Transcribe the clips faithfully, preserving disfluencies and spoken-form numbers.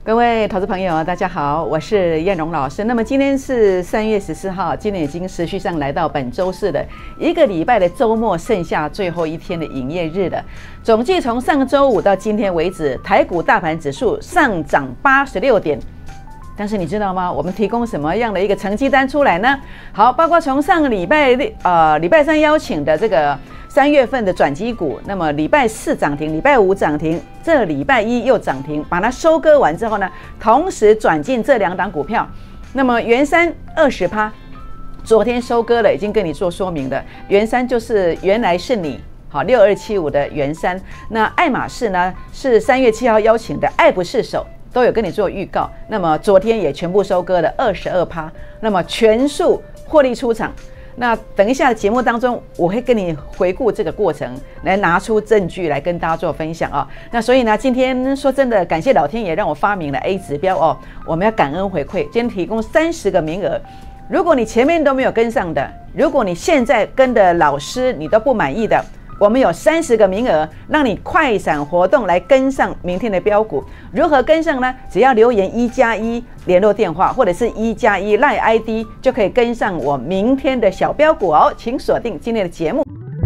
各位投资朋友，大家好，我是燕荣老师。那么今天是三月十四号，今天已经持续上来到本周四的一个礼拜的周末，剩下最后一天的营业日了。总计从上周五到今天为止，台股大盘指数上涨八十六点。但是你知道吗？我们提供什么样的一个成绩单出来呢？好，包括从上个礼拜六呃礼拜三邀请的这个三月份的转机股，那么礼拜四涨停，礼拜五涨停，这礼拜一又涨停，把它收割完之后呢，同时转进这两档股票。那么元山二十趴，昨天收割了，已经跟你做说明了。元山就是原来是你。好，六二七五的元山，那爱马仕呢是三月七号邀请的，爱不释手。都有跟你做预告，那么昨天也全部收割了二十二趴，那么全数获利出场。那等一下的节目当中，我会跟你回顾这个过程，来拿出证据来跟大家做分享啊。那所以呢，今天说真的，感谢老天爷让我发明了 A 指标哦，我们要感恩回馈。今天提供三十个名额，如果你前面都没有跟上的，如果你现在跟的老师你都不满意的，我们有三十个名额，让你快闪活动来跟上明天的标股。如何跟上呢？只要留言一加一联络电话，或者是一加一 赖 I D 就可以跟上我明天的小标股哦。请锁定今天的节目。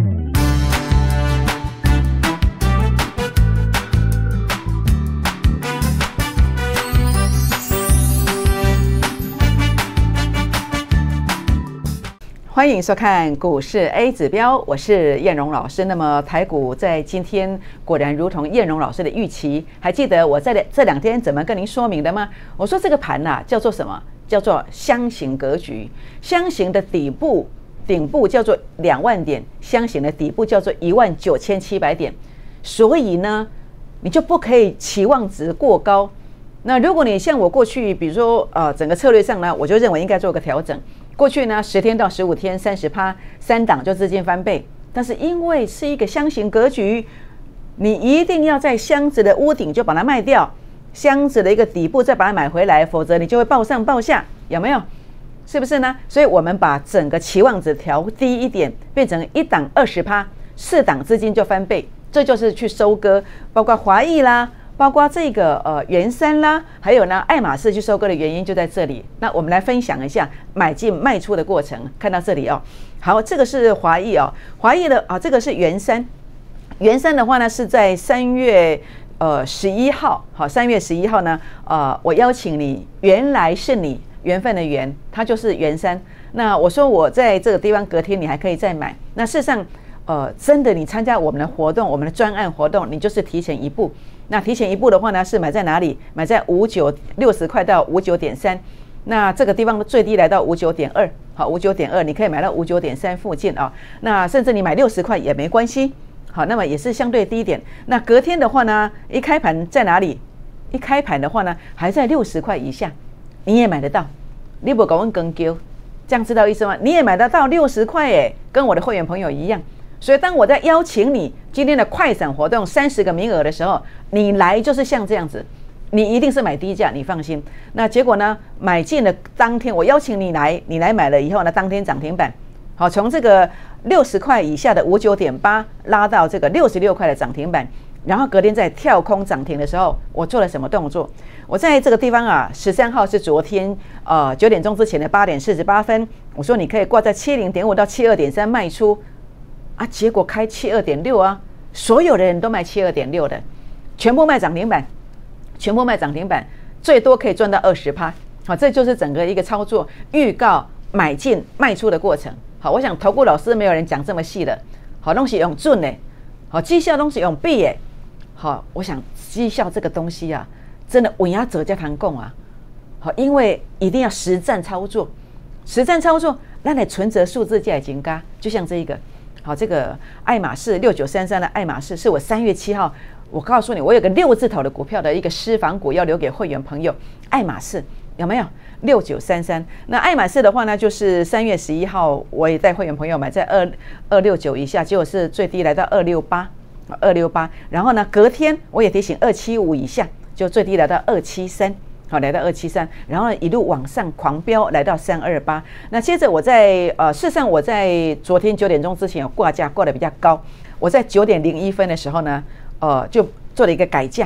欢迎收看股市 A 指标，我是燕荣老师。那么台股在今天果然如同燕荣老师的预期，还记得我在这两天怎么跟您说明的吗？我说这个盘啊叫做什么？叫做箱型格局，箱型的底部顶部叫做两万点，箱型的底部叫做一万九千七百点。所以呢，你就不可以期望值过高。那如果你像我过去，比如说呃整个策略上呢，我就认为应该做个调整。过去呢，十天到十五天，三十趴，三档就资金翻倍。但是因为是一个箱型格局，你一定要在箱子的屋顶就把它卖掉，箱子的一个底部再把它买回来，否则你就会爆上爆下，有没有？是不是呢？所以我们把整个期望值调低一点，变成一档二十趴，四档资金就翻倍，这就是去收割，包括华裔啦。包括这个呃元山啦，还有呢爱马仕去收割的原因就在这里。那我们来分享一下买进卖出的过程。看到这里哦，好，这个是华裔哦，华裔的啊，这个是元山。元山的话呢是在三月呃十一号，好，三月十一号呢，呃，我邀请你，原来是你缘分的缘，它就是元山。那我说我在这个地方隔天你还可以再买。那事实上，呃，真的你参加我们的活动，我们的专案活动，你就是提前一步。那提前一步的话呢，是买在哪里？买在五九六十块到五九点三，那这个地方最低来到五九点二，好，五九点二，你可以买到五九点三附近啊。那甚至你买六十块也没关系，好，那么也是相对低一点。那隔天的话呢，一开盘在哪里？一开盘的话呢，还在六十块以下，你也买得到。你不搞问更丢，这样知道意思吗？你也买得到六十块哎，跟我的会员朋友一样。所以当我在邀请你今天的快闪活动三十个名额的时候，你来就是像这样子，你一定是买低价，你放心。那结果呢，买进的当天我邀请你来，你来买了以后呢，当天涨停板，好，从这个六十块以下的五九点八拉到这个六十六块的涨停板，然后隔天在跳空涨停的时候，我做了什么动作？我在这个地方啊，十三号是昨天呃九点钟之前的八点四十八分，我说你可以挂在七零点五到七二点三卖出。啊，结果开七二点六啊，所有的人都卖七二点六的，全部卖涨停板，全部卖涨停板，最多可以赚到二十趴。好，这就是整个一个操作预告买进卖出的过程。好，我想投顾老师没有人讲这么细的，好，东西用准呢，好，绩效东西用必耶。好，我想绩效这个东西啊，真的稳压者加谈供啊。好，因为一定要实战操作，实战操作，那你存折数字价已经高，就像这一个。好，这个爱马仕六九三三的爱马仕是我三月七号，我告诉你，我有个六字头的股票的一个私房股要留给会员朋友，爱马仕有没有？六九三三，那爱马仕的话呢，就是三月十一号，我也带会员朋友买在二二六九以下，结果是最低来到二六八，二六八，然后呢，隔天我也提醒二七五以下，就最低来到二七三。好，来到二七三，然后一路往上狂飙，来到三二八。那接着我在呃，事实上我在昨天九点钟之前有挂价挂的比较高，我在九点零一分的时候呢，呃，就做了一个改价。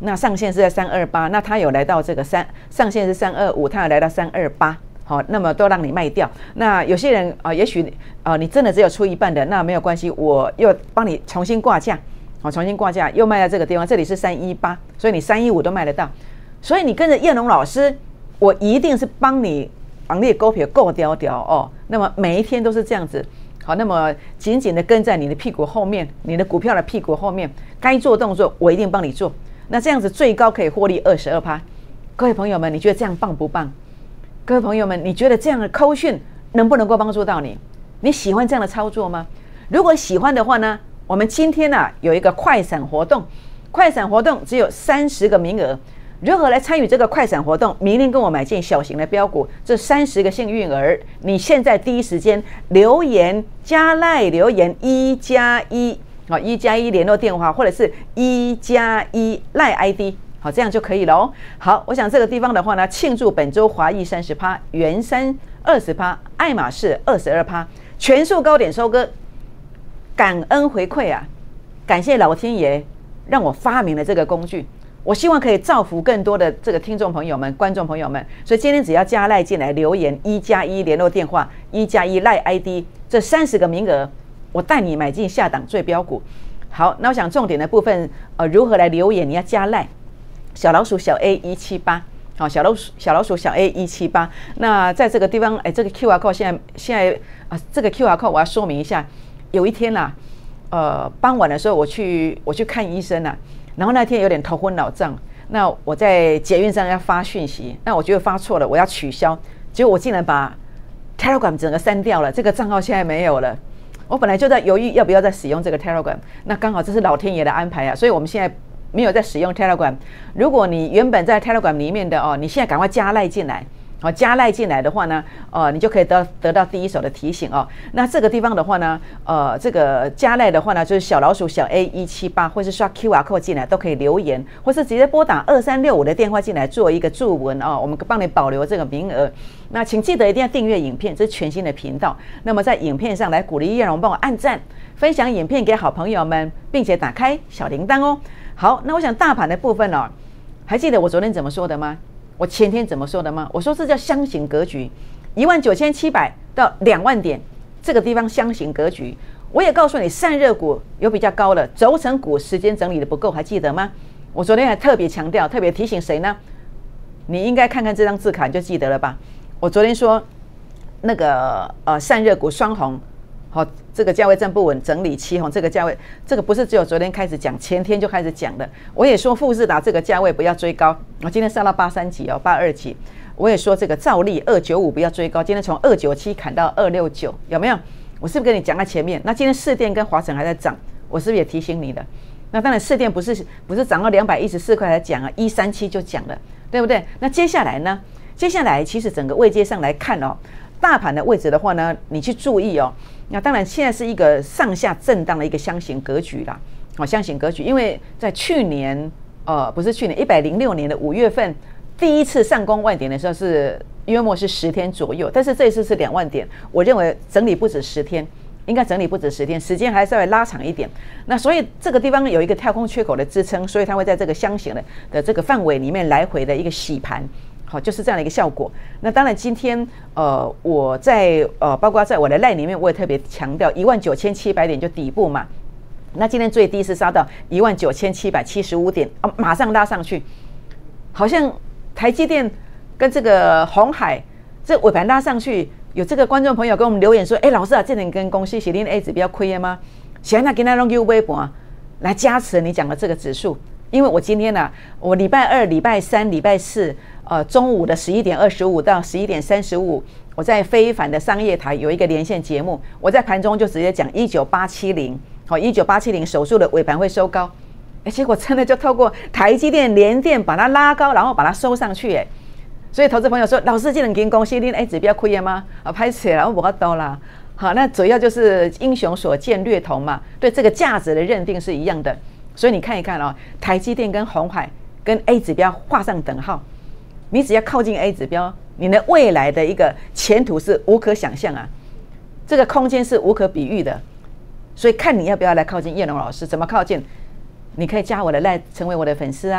那上限是在三二八，那它有来到这个三上限是三二五，它有来到三二八。好，那么都让你卖掉。那有些人啊、呃，也许啊、呃，你真的只有出一半的，那没有关系，我又帮你重新挂价，好，重新挂价又卖到这个地方，这里是三一八，所以你三一五都卖得到。所以你跟着燕龙老师，我一定是帮你帮你股票够掉掉哦。那么每一天都是这样子，好，那么紧紧的跟在你的屁股后面，你的股票的屁股后面，该做动作我一定帮你做。那这样子最高可以获利二十二趴。各位朋友们，你觉得这样棒不棒？各位朋友们，你觉得这样的扣讯能不能够帮助到你？你喜欢这样的操作吗？如果喜欢的话呢，我们今天啊有一个快闪活动，快闪活动只有三十个名额。如何来参与这个快闪活动？明天跟我买进小型的标股，这三十个幸运儿，你现在第一时间留言加赖留言一加一，好，一加一联络电话或者是一加一赖 I D。好，这样就可以了哦。好，我想这个地方的话呢，庆祝本周华裔三十趴，元山二十趴，爱马仕二十二趴，全数高点收割，感恩回馈啊！感谢老天爷让我发明了这个工具，我希望可以造福更多的这个听众朋友们、观众朋友们。所以今天只要加赖进来留言一加一联络电话一加一赖 I D， 这三十个名额，我带你买进下档最标股。好，那我想重点的部分，呃，如何来留言？你要加赖。小老鼠小 A 一七八，好，小老鼠小老鼠小 A 一七八。那在这个地方，哎，这个 Q R code 现在现在啊，这个 Q R code 我要说明一下。有一天啦、啊，呃，傍晚的时候我去我去看医生啊，然后那天有点头昏脑胀。那我在捷运上要发讯息，那我觉得发错了，我要取消，结果我竟然把 Telegram 整个删掉了，这个账号现在没有了。我本来就在犹豫要不要再使用这个 Telegram， 那刚好这是老天爷的安排啊，所以我们现在没有在使用 Telegram。 如果你原本在 Telegram 里面的哦，你现在赶快加赖进来，哦，加赖进来的话呢，呃，你就可以得得到第一手的提醒哦。那这个地方的话呢，呃，这个加赖的话呢，就是小老鼠小 A 一七八，或是刷 Q R code 进来都可以留言，或是直接拨打二三六五的电话进来做一个注文哦，我们帮你保留这个名额。那请记得一定要订阅影片，这是全新的频道。那么在影片上来鼓励叶荣帮我按赞、分享影片给好朋友们，并且打开小铃铛哦。好，那我想大盘的部分哦，还记得我昨天怎么说的吗？我前天怎么说的吗？我说这叫箱型格局，一万九千七百到两万点这个地方箱型格局。我也告诉你，散热股有比较高的，轴承股时间整理的不够，还记得吗？我昨天还特别强调，特别提醒谁呢？你应该看看这张字卡你就记得了吧？我昨天说那个呃散热股双红。好，这个价位站不稳，整理七红，这个价位，这个不是只有昨天开始讲，前天就开始讲的。我也说富士达这个价位不要追高，我今天上到八三几哦，八二几。我也说这个兆利二九五不要追高，今天从二九七砍到二六九，有没有？我是不是跟你讲在前面？那今天市电跟华城还在涨，我是不是也提醒你的？那当然市电不是不是涨到两百一十四块才讲啊，一三七就讲了，对不对？那接下来呢？接下来其实整个位阶上来看哦，大盘的位置的话呢，你去注意哦。那当然，现在是一个上下震荡的一个箱型格局啦，哦，箱型格局，因为在去年，呃，不是去年，一百零六年的五月份，第一次上攻万点的时候是约莫是十天左右，但是这一次是两万点，我认为整理不止十天，应该整理不止十天，时间还稍微拉长一点。那所以这个地方有一个跳空缺口的支撑，所以它会在这个箱型的的这个范围里面来回的一个洗盘。好，就是这样的一个效果。那当然，今天呃，我在呃，包括在我的 LINE 里面，我也特别强调一万九千七百点就底部嘛。那今天最低是杀到一万九千七百七十五点啊，马上拉上去，好像台积电跟这个鸿海这尾盘拉上去，有这个观众朋友跟我们留言说：“哎，老师啊，这点跟公司是恁 A 指标亏了吗？现在给他用 U 微博来加持你讲的这个指数。”因为我今天呢、啊，我礼拜二、礼拜三、礼拜四，呃，中午的十一点二十五到十一点三十五，我在非凡的商业台有一个连线节目，我在盘中就直接讲一九八七零，好，一九八七零手术的尾盘会收高，哎，结果真的就透过台积电、联电把它拉高，然后把它收上去，哎，所以投资朋友说，老师，这能跟公司恁哎指标亏了吗？啊，拍起来，我不到啦。好，那主要就是英雄所见略同嘛，对这个价值的认定是一样的。所以你看一看哦，台积电跟鸿海跟 A 指标画上等号，你只要靠近 A 指标，你的未来的一个前途是无可想象啊，这个空间是无可比喻的。所以看你要不要来靠近叶龙老师，怎么靠近？你可以加我的 LINE 成为我的粉丝啊，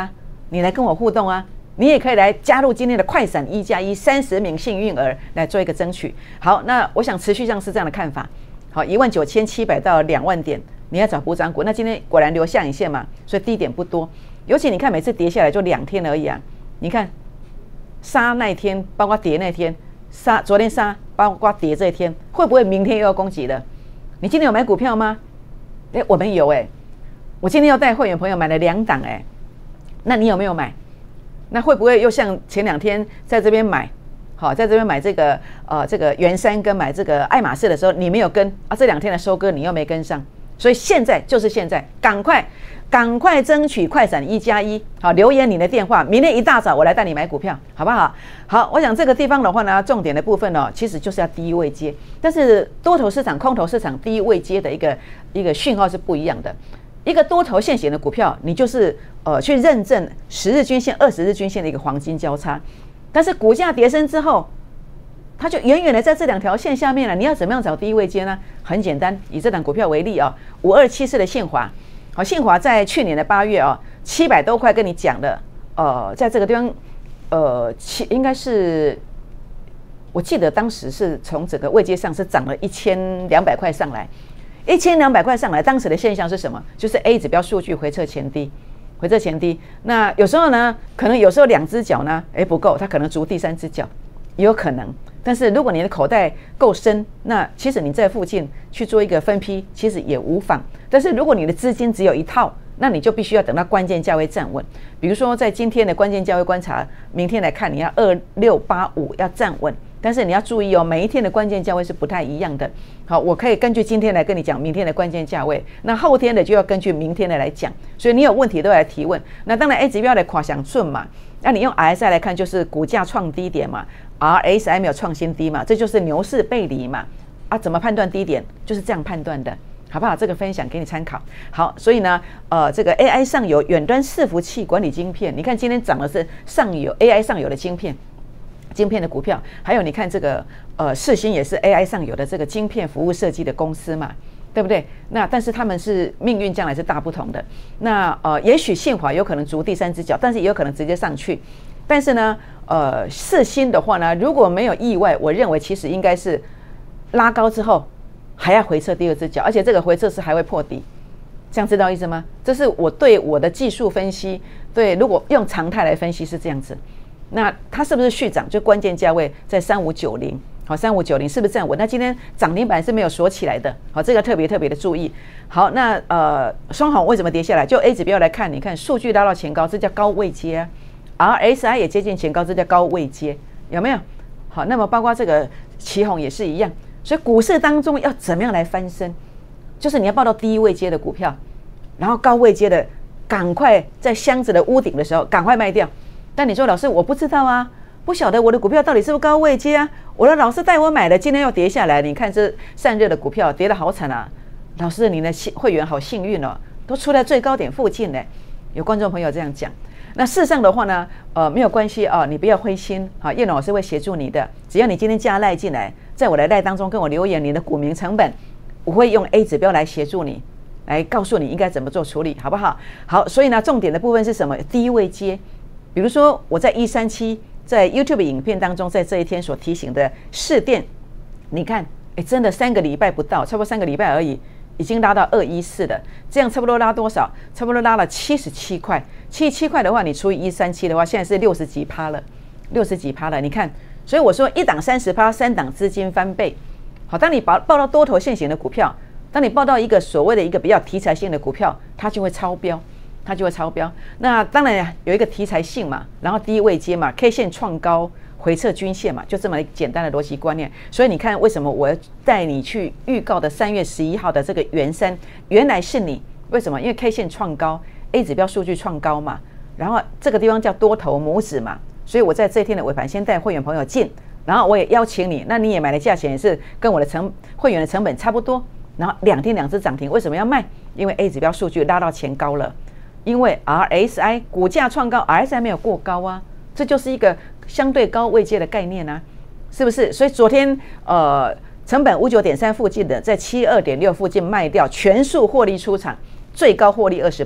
你来跟我互动啊，你也可以来加入今天的快闪一加一三十名幸运儿来做一个争取。好，那我想持续上是这样的看法。好，一万九千七百到两万点，你要找补涨股，那今天果然留下影线嘛，所以低点不多。尤其你看每次跌下来就两天而已啊，你看杀那一天，包括跌那天，杀昨天杀，包括跌这一天，会不会明天又要攻击了？你今天有买股票吗？哎，我们有哎、欸，我今天要带会员朋友买了两档哎，那你有没有买？那会不会又像前两天在这边买，好，在这边买这个呃这个元山跟买这个爱马仕的时候，你没有跟啊，这两天的收割你又没跟上，所以现在就是现在，赶快赶快争取快闪一加一，好，留言你的电话，明天一大早我来带你买股票，好不好？好，我想这个地方的话呢，重点的部分呢、哦，其实就是要低位接，但是多头市场、空头市场低位接的一个一个讯号是不一样的。一个多头现行的股票，你就是呃去认证十日均线、二十日均线的一个黄金交叉，但是股价跌升之后，它就远远的在这两条线下面了。你要怎么样找低位接呢？很简单，以这档股票为例啊、哦，五二七四的信华，好，信华在去年的八月啊、哦，七百多块跟你讲的，呃，在这个地方，呃，七应该是，我记得当时是从整个位阶上是涨了一千两百块上来。一千两百块上来，当时的现象是什么？就是 A 指标数据回撤前低，回撤前低。那有时候呢，可能有时候两只脚呢，哎不够，它可能足第三只脚，也有可能。但是如果你的口袋够深，那其实你在附近去做一个分批，其实也无妨。但是如果你的资金只有一套，那你就必须要等到关键价位站稳。比如说在今天的关键价位观察，明天来看，你要二六八五要站稳。但是你要注意哦，每一天的关键价位是不太一样的。好，我可以根据今天来跟你讲明天的关键价位，那后天的就要根据明天的来讲。所以你有问题都来提问。那当然 A 指标的跨想顺嘛，那你用 R S I 来看，就是股价创低点嘛 ，R S I 没有创新低嘛，这就是牛市背离嘛。啊，怎么判断低点？就是这样判断的，好不好？这个分享给你参考。好，所以呢，呃，这个 A I 上游远端伺服器管理晶片，你看今天涨的是上游 A I 上游的晶片。晶片的股票，还有你看这个呃世芯也是 A I 上有的这个晶片服务设计的公司嘛，对不对？那但是他们是命运将来是大不同的。那呃也许信华有可能逐第三只脚，但是也有可能直接上去。但是呢，呃世芯的话呢，如果没有意外，我认为其实应该是拉高之后还要回撤第二只脚，而且这个回撤是还会破底。这样知道意思吗？这是我对我的技术分析，对，如果用常态来分析是这样子。那它是不是续涨？就关键价位在三五九零，好，三五九零是不是站稳？那今天涨停板是没有锁起来的，好，这个特别特别的注意。好，那呃，双红为什么跌下来？就 A 指标来看，你看数据拉到前高，这叫高位接啊 ；R S I 也接近前高，这叫高位接，有没有？好，那么包括这个旗红也是一样。所以股市当中要怎么样来翻身？就是你要报到低位接的股票，然后高位接的，赶快在箱子的屋顶的时候赶快卖掉。但你说老师我不知道啊，不晓得我的股票到底是不是高位接啊？我的老师带我买的，今天又跌下来，你看这散热的股票跌得好惨啊！老师，你的会员好幸运哦，都出在最高点附近呢。有观众朋友这样讲，那事实上的话呢，呃，没有关系啊，你不要灰心啊，叶老师会协助你的。只要你今天加赖进来，在我的赖当中跟我留言你的股民成本，我会用 A 指标来协助你，来告诉你应该怎么做处理，好不好？好，所以呢，重点的部分是什么？低位接。比如说我在一三七在 YouTube 影片当中，在这一天所提醒的市电，你看，哎，真的三个礼拜不到，差不多三个礼拜而已，已经拉到二一四了，这样差不多拉多少？差不多拉了七十七块，七十七块的话，你除以一三七的话，现在是六十几趴了，六十几趴了，你看，所以我说一档三十趴，三档资金翻倍。好，当你报报到多头现行的股票，当你报到一个所谓的一个比较题材性的股票，它就会超标。它就会超标。那当然有一个题材性嘛，然后低位接嘛 ，K 线创高回撤均线嘛，就这么简单的逻辑观念。所以你看，为什么我带你去预告的三月十一号的这个元山，原来是你？为什么？因为 K 线创高 ，A 指标数据创高嘛，然后这个地方叫多头拇指嘛，所以我在这一天的尾盘先带会员朋友进，然后我也邀请你，那你也买的价钱也是跟我的成会员的成本差不多，然后两天两只涨停，为什么要卖？因为 A 指标数据拉到前高了。因为 R S I 股价创高 ，R S I 没有过高啊，这就是一个相对高位阶的概念啊，是不是？所以昨天呃成本五九点三附近的，在七二点六附近卖掉，全数获利出场，最高获利二十趴。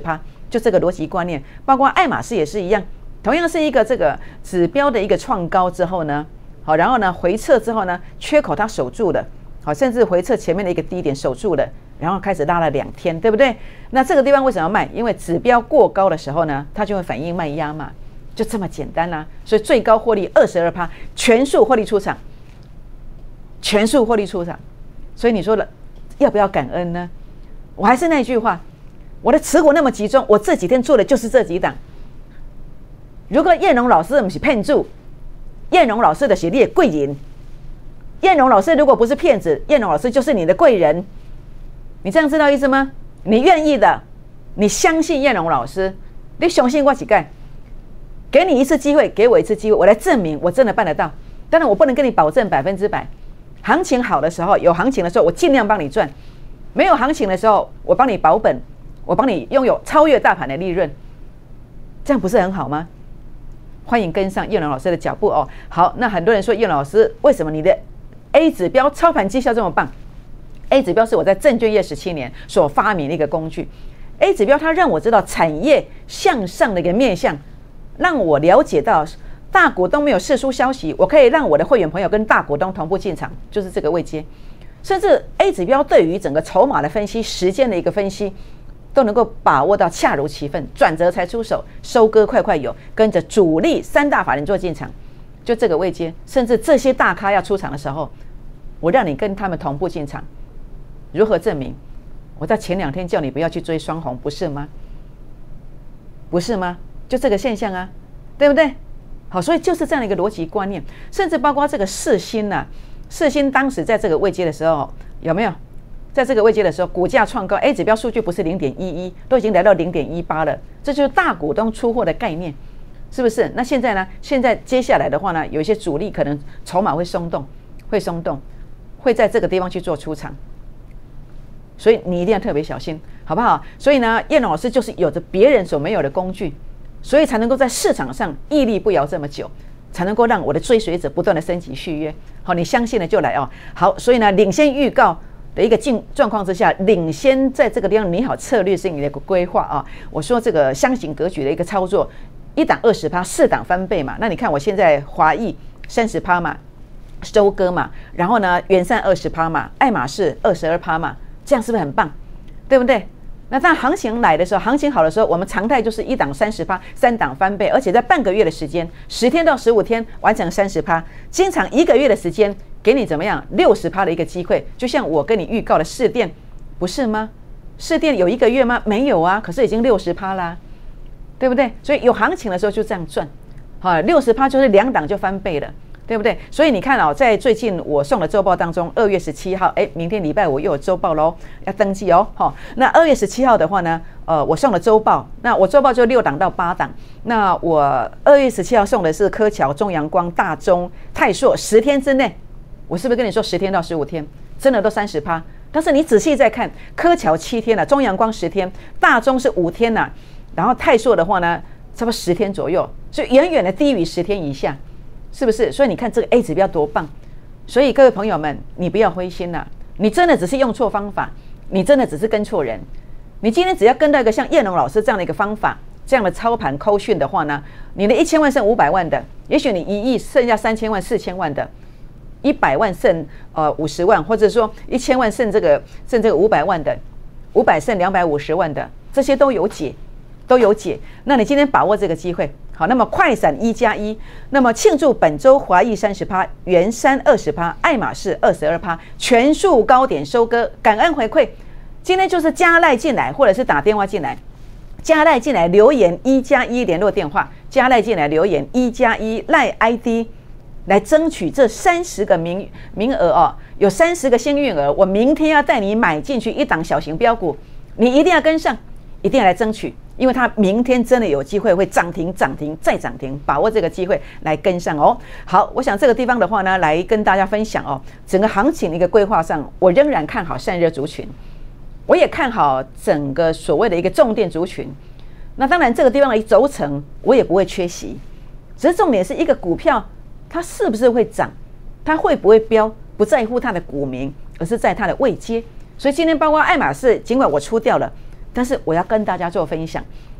就这个逻辑观念，包括爱马仕也是一样，同样是一个这个指标的一个创高之后呢，好，然后呢回撤之后呢，缺口它守住了，好，甚至回撤前面的一个低点守住了，然后开始拉了两天，对不对？那这个地方为什么要卖？因为指标过高的时候呢，它就会反映卖压嘛，就这么简单啦、啊。所以最高获利 百分之二十二， 全数获利出场，全数获利出场。所以你说了要不要感恩呢？我还是那句话，我的持股那么集中，我这几天做的就是这几档。如果燕荣老师不是骗子，燕荣老师的是你的贵人。燕荣老师如果不是骗子，燕荣老师就是你的贵人。你这样知道意思吗？你愿意的，你相信燕荣老师，你相信我几盖，给你一次机会，给我一次机会，我来证明我真的办得到。当然我不能跟你保证百分之百，行情好的时候，有行情的时候，我尽量帮你赚；没有行情的时候，我帮你保本，我帮你拥有超越大盘的利润，这样不是很好吗？欢迎跟上燕荣老师的脚步哦。好，那很多人说燕荣老师，为什么你的 A 指标操盘绩效这么棒？A 指标是我在证券业十七年所发明的一个工具。A 指标它让我知道产业向上的一个面向，让我了解到大股东没有释出消息，我可以让我的会员朋友跟大股东同步进场，就是这个位阶。甚至 A 指标对于整个筹码的分析、时间的一个分析，都能够把握到恰如其分，转折才出手，收割快快有，跟着主力三大法人做进场，就这个位阶。甚至这些大咖要出场的时候，我让你跟他们同步进场。如何证明？我在前两天叫你不要去追双红，不是吗？不是吗？就这个现象啊，对不对？好，所以就是这样的一个逻辑观念，甚至包括这个世芯呐、啊，世芯当时在这个位阶的时候，有没有？在这个位阶的时候，股价创高 ，A 指标数据不是 零点一一， 都已经来到 零点一八 了，这就是大股东出货的概念，是不是？那现在呢？现在接下来的话呢，有一些主力可能筹码会松动，会松动，会在这个地方去做出场。所以你一定要特别小心，好不好？所以呢，燕老师就是有着别人所没有的工具，所以才能够在市场上屹立不摇这么久，才能够让我的追随者不断的升级续约。好，你相信了就来哦。好，所以呢，领先预告的一个境状况之下，领先在这个地方拟好策略性的一个规划啊。我说这个箱型格局的一个操作，一档二十趴，四档翻倍嘛。那你看我现在华裔三十趴嘛，收割嘛，然后呢，元散二十趴嘛，爱马仕二十二趴嘛。这样是不是很棒，对不对？那当行情来的时候，行情好的时候，我们常态就是一档三十趴，三档翻倍，而且在半个月的时间，十天到十五天完成三十趴，经常一个月的时间给你怎么样六十趴的一个机会，就像我跟你预告的市电，不是吗？市电有一个月吗？没有啊，可是已经六十趴啦，对不对？所以有行情的时候就这样赚，好，六十趴就是两档就翻倍了。对不对？所以你看哦，在最近我送的周报当中，二月十七号，哎，明天礼拜五又有周报喽，要登记哦。好，那二月十七号的话呢，呃，我送了周报，那我周报就六档到八档。那我二月十七号送的是科乔、中阳光、大中、泰硕，十天之内，我是不是跟你说十天到十五天，真的都三十趴？但是你仔细再看，科乔七天了、啊，中阳光十天，大中是五天呐、啊，然后泰硕的话呢，差不多十天左右，所以远远的低于十天以下。是不是？所以你看这个 A 指标多棒！所以各位朋友们，你不要灰心啦、啊，你真的只是用错方法，你真的只是跟错人。你今天只要跟到一个像燕龙老师这样的一个方法，这样的操盘扣讯的话呢，你的一千万剩五百万的，也许你一亿剩下三千万、四千万的，一百万剩呃五十万，或者说一千万剩这个剩这个五百万的，五百剩两百五十万的，这些都有解，都有解。那你今天把握这个机会。好，那么快闪一加一，那么庆祝本周华裔三十趴，元山二十趴，爱马仕二十二趴，全数高点收割，感恩回馈。今天就是加赖进来，或者是打电话进来，加赖进来留言一加一联络电话，加赖进来留言一加一赖 I D 来争取这三十个名名额哦，有三十个幸运儿，我明天要带你买进去一档小型标股，你一定要跟上，一定要来争取。因为它明天真的有机会会涨停、涨停再涨停，把握这个机会来跟上哦。好，我想这个地方的话呢，来跟大家分享哦，整个行情的一个规划上，我仍然看好散热族群，我也看好整个所谓的一个重电族群。那当然，这个地方的轴承我也不会缺席，只是重点是一个股票它是不是会涨，它会不会飙，不在乎它的股名，而是在它的位阶。所以今天包括爱马仕，尽管我出掉了。但是我要跟大家做分享，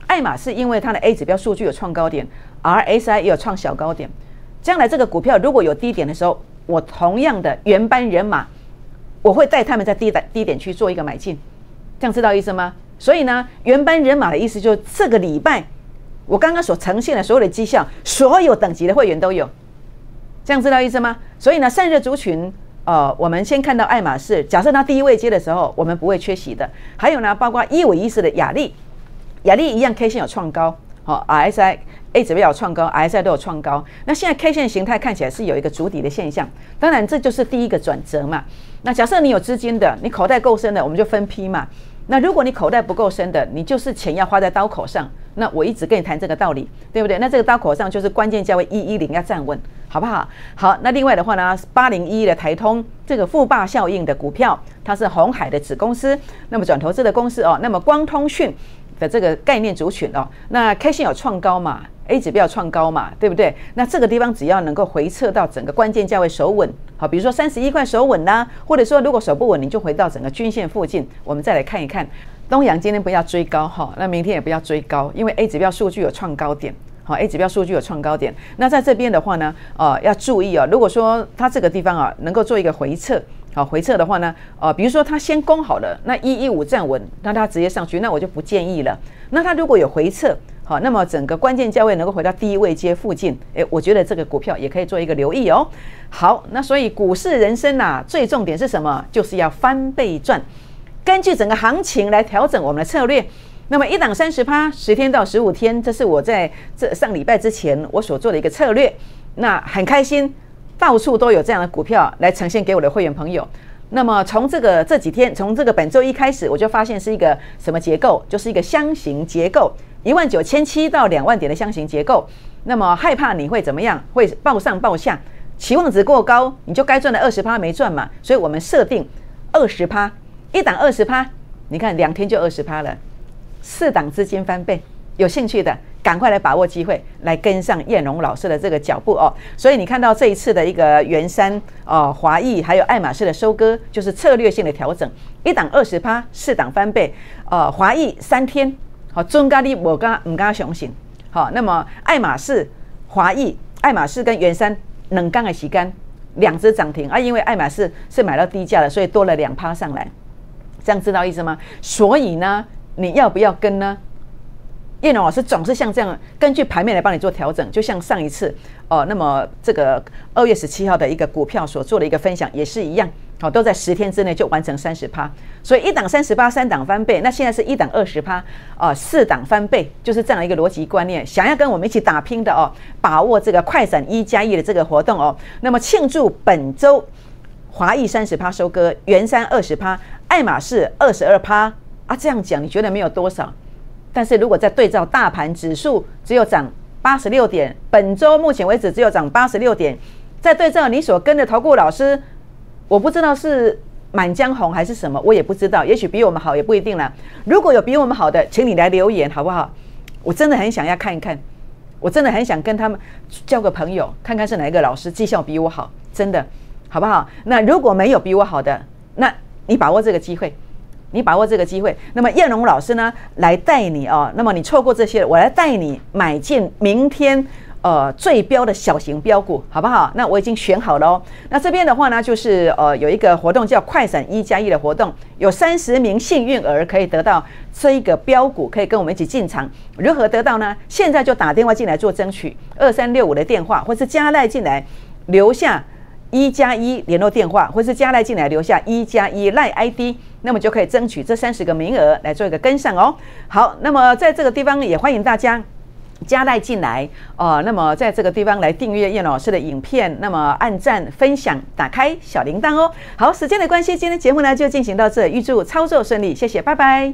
爱马仕因为它的 A 指标数据有创高点 ，R S I 也有创小高点，将来这个股票如果有低点的时候，我同样的原班人马，我会带他们在低点低点去做一个买进，这样知道意思吗？所以呢，原班人马的意思就是这个礼拜我刚刚所呈现的所有的绩效，所有等级的会员都有，这样知道意思吗？所以呢，散热族群。呃，我们先看到爱马仕，假设它第一位接的时候，我们不会缺席的。还有呢，包括一五一四的雅力，雅力一样 K 线有创高，好、哦、，R S I、A 指标有创高 ，R S I 都有创高。那现在 K 线形态看起来是有一个筑底的现象，当然这就是第一个转折嘛。那假设你有资金的，你口袋够深的，我们就分批嘛。那如果你口袋不够深的，你就是钱要花在刀口上。那我一直跟你谈这个道理，对不对？那这个刀口上就是关键价位一一零要站稳，好不好？好，那另外的话呢，八零一一的台通这个富霸效应的股票，它是鸿海的子公司，那么转投资的公司哦。那么光通讯的这个概念族群哦，那 K 线有创高嘛 ，A 指标有创高嘛，对不对？那这个地方只要能够回撤到整个关键价位守稳，好，比如说三十一块守稳啦，或者说如果守不稳，你就回到整个均线附近，我们再来看一看。东阳今天不要追高哈，那明天也不要追高，因为 A 指标数据有创高点，好 ，A 指标数据有创高点。那在这边的话呢，呃，要注意哦，如果说它这个地方啊能够做一个回撤，好，回撤的话呢，呃，比如说它先攻好了，那一一五站稳，那它直接上去，那我就不建议了。那它如果有回撤，好，那么整个关键价位能够回到第一位阶附近，诶，我觉得这个股票也可以做一个留意哦。好，那所以股市人生啊，最重点是什么？就是要翻倍赚。根据整个行情来调整我们的策略，那么一档三十趴，十天到十五天，这是我在这上礼拜之前我所做的一个策略。那很开心，到处都有这样的股票来呈现给我的会员朋友。那么从这个这几天，从这个本周一开始，我就发现是一个什么结构，就是一个箱型结构，一万九千七到两万点的箱型结构。那么害怕你会怎么样？会报上报下，期望值过高，你就该赚的二十趴没赚嘛。所以我们设定二十趴。一档二十趴，你看两天就二十趴了，四档资金翻倍，有兴趣的赶快来把握机会，来跟上燕荣老师的这个脚步哦。所以你看到这一次的一个元山哦、华裔还有爱马仕的收割，就是策略性的调整，一档二十趴，四档翻倍。呃，华裔三天，好，中咖喱我刚唔刚熊醒，好，那么爱马仕、华裔、爱马仕跟元山冷刚的洗干，两只涨停啊，因为爱马仕是买到低价的，所以多了两趴上来。这样知道意思吗？所以呢，你要不要跟呢？叶龙老师总是像这样，根据盘面来帮你做调整，就像上一次哦，那么这个二月十七号的一个股票所做的一个分享也是一样，好、哦，都在十天之内就完成三十趴，所以一档三十趴，三档翻倍，那现在是一档二十趴，啊，四档翻倍，就是这样一个逻辑观念。想要跟我们一起打拼的哦，把握这个快闪一加一的这个活动哦，那么庆祝本周。华裔三十趴收割，元山二十趴，爱马仕二十二趴啊！这样讲你觉得没有多少，但是如果再对照大盘指数，只有涨八十六点，本周目前为止只有涨八十六点，再对照你所跟的投顾老师，我不知道是满江红还是什么，我也不知道，也许比我们好也不一定啦。如果有比我们好的，请你来留言好不好？我真的很想要看一看，我真的很想跟他们交个朋友，看看是哪一个老师绩效比我好，真的。好不好？那如果没有比我好的，那你把握这个机会，你把握这个机会。那么燕荣老师呢，来带你哦。那么你错过这些，我来带你买进明天呃最标的小型标股，好不好？那我已经选好了哦。那这边的话呢，就是呃有一个活动叫快闪一加一的活动，有三十名幸运儿可以得到这一个标股，可以跟我们一起进场。如何得到呢？现在就打电话进来做争取，二三六五的电话，或是加赖进来留下。一加一联络电话，或是加赖进来留下一加一赖 I D， 那么就可以争取这三十个名额来做一个跟上哦。好，那么在这个地方也欢迎大家加赖进来哦、呃。那么在这个地方来订阅燕老师的影片，那么按赞、分享、打开小铃铛哦。好，时间的关系，今天节目呢就进行到这，预祝操作顺利，谢谢，拜拜。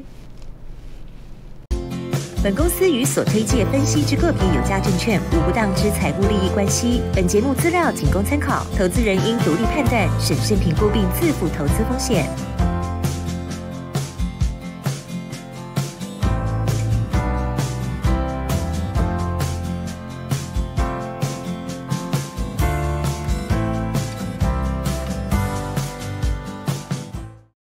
本公司与所推介分析之个别有价证券无不当之财务利益关系。本节目资料仅供参考，投资人应独立判断、审慎评估并自负投资风险。